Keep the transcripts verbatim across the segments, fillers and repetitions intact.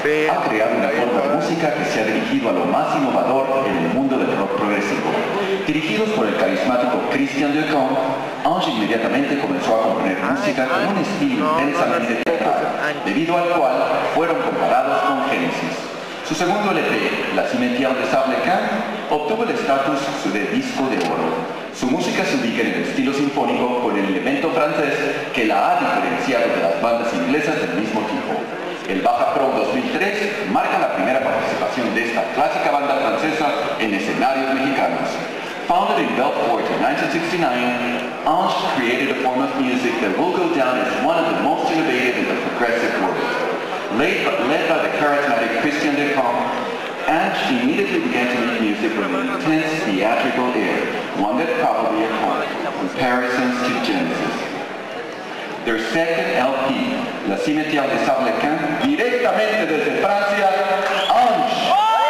ha creado una forma de música que se ha dirigido a lo más innovador en el mundo del rock progresivo. Dirigidos por el carismático Décamps, Ange inmediatamente comenzó a componer música con un estilo intensamente teatral, debido al cual fueron comparados con Genesis. Su segundo L P, La Cimetière de Décamps, obtuvo el estatus de disco de oro. Su música se ubica en el estilo sinfónico con el elemento francés que la ha diferenciado de las bandas inglesas del mismo tipo. El Baja Prog dos mil tres marca la primera participación de esta clásica banda francesa en escenarios mexicanos. Founded in Belfort in nineteen sixty-nine, Ange created a form of music that will go down as one of the most innovative in the progressive world. Led, led by the charismatic Décamps, Ange immediately began to make music with an intense theatrical air, one that probably echoed comparisons to Genesis. Their second L P, La Cimetière de Décamps, directamente desde Francia, Ange.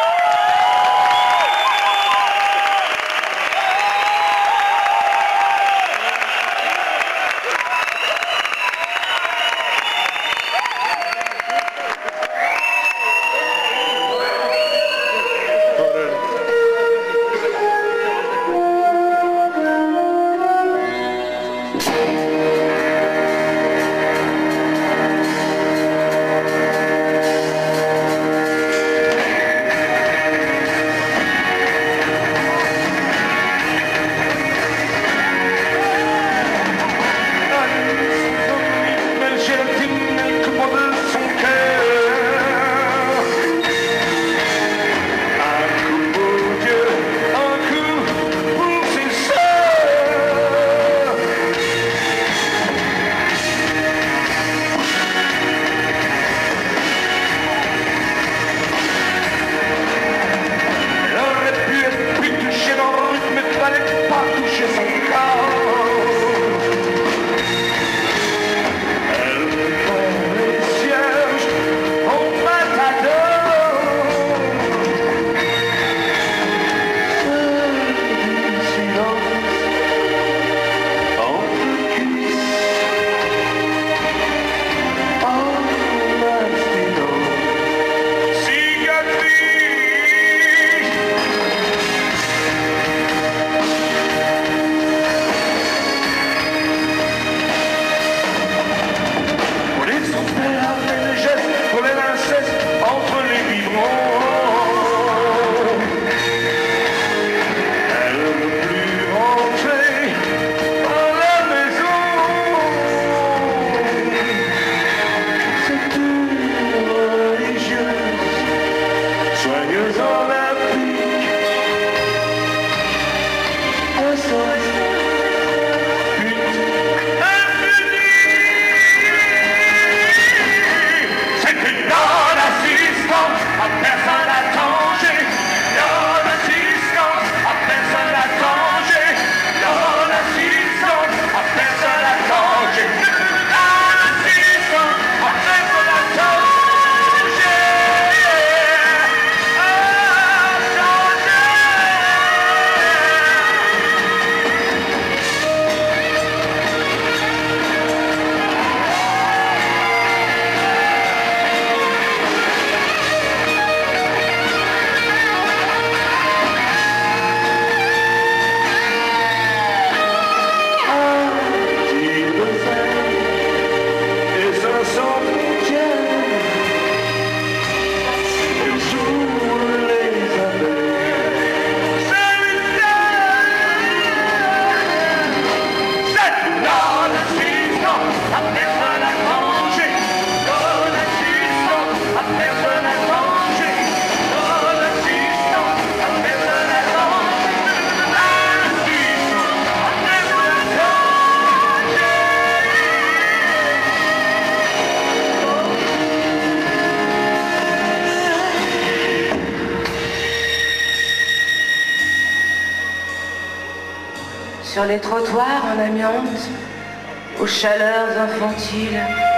Sur les trottoirs en amiante, aux chaleurs infantiles,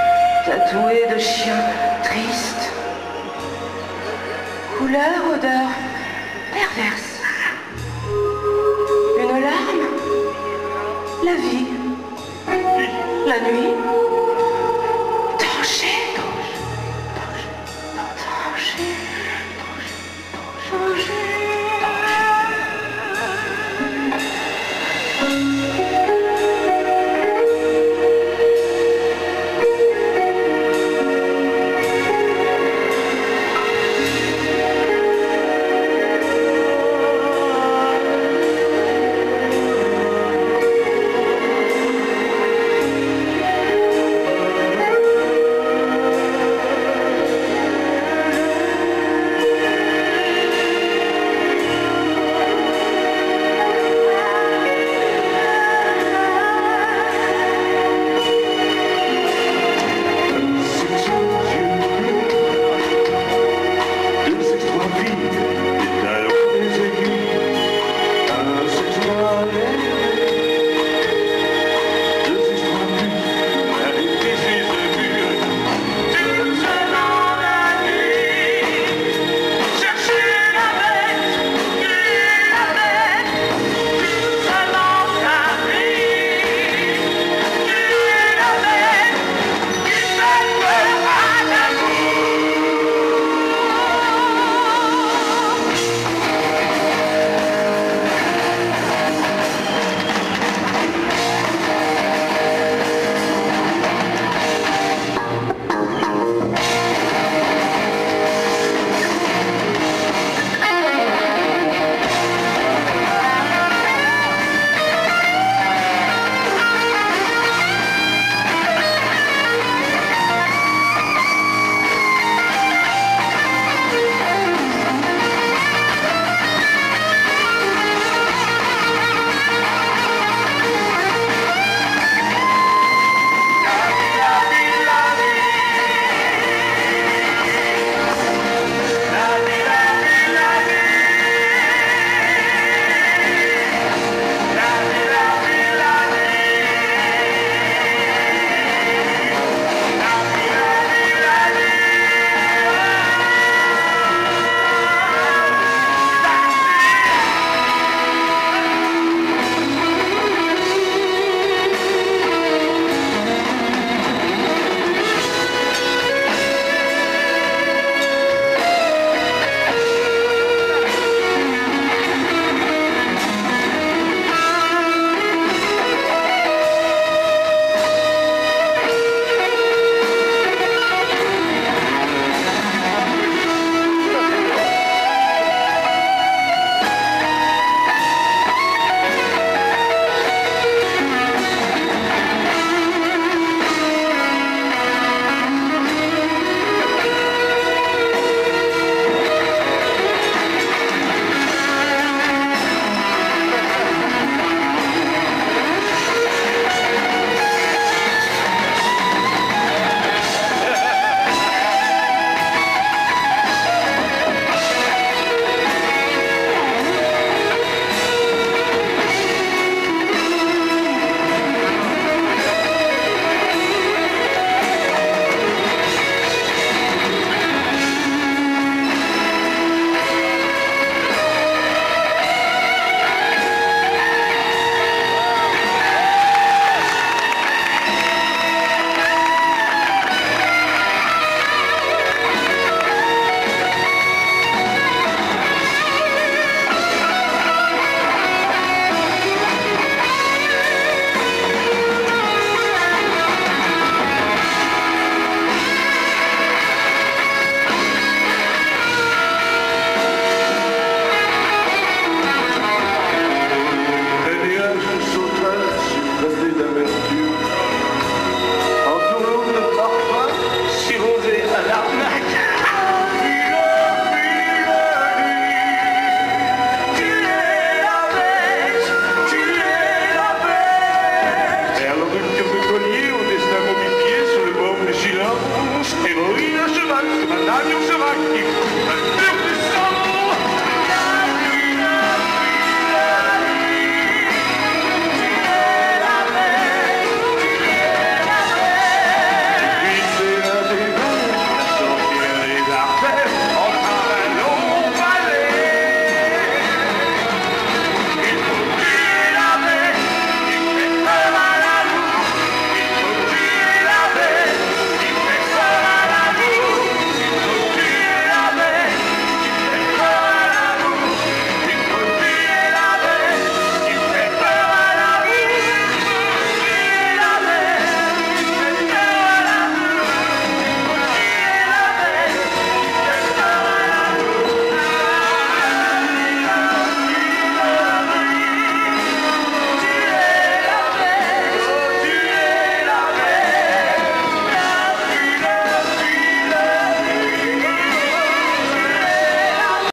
tatoués de chiens tristes. Couleur, odeur perverse. Une larme, la vie, la nuit.